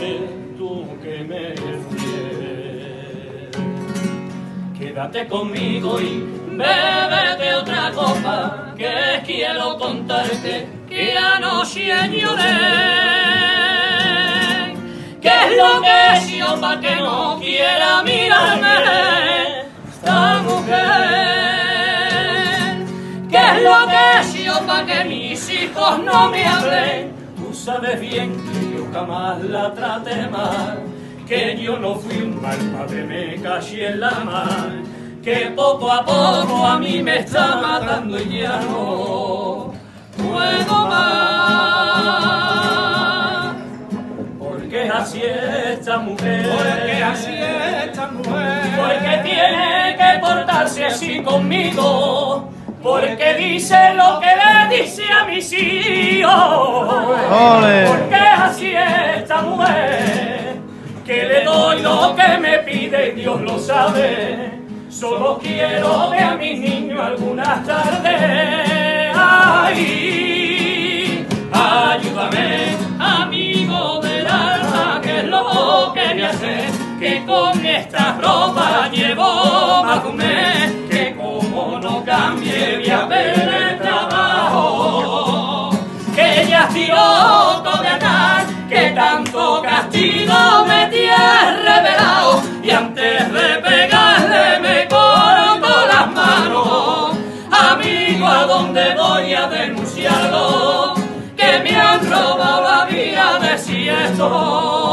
sé tú que me eres fiel. Quédate conmigo y bébete otra copa, que quiero contarte que anoche lloré. ¿Qué es lo que es yo pa' que no quiera mirarme esta mujer? ¿Qué es lo que es yo pa' que mis hijos no me hablen? Tú sabes bien que yo jamás la traté mal, que yo no fui un mal padre, me caché en la mar, que poco a poco a mí me está matando y ya no puedo más. Porque así esta mujer, porque así esta mujer, porque tiene que portarse así conmigo, porque dice lo que le dice a mis hijos. ¡Ole! Porque así esta mujer, que le doy lo que me pide y Dios lo sabe. Solo quiero ver a mis niños algunas tardes. Ay, ayúdame, amigo del alma, que es lo que me hace, que con esta ropa llevo más de un mes, que como no cambie voy a perder trabajo, que ya estoy loco de andar, que tanto castigo me tiene revelado, y antes de pegarle me corto las manos. Amigo, ¿a dónde voy a denunciarlo? Que me han robado la vida de si esto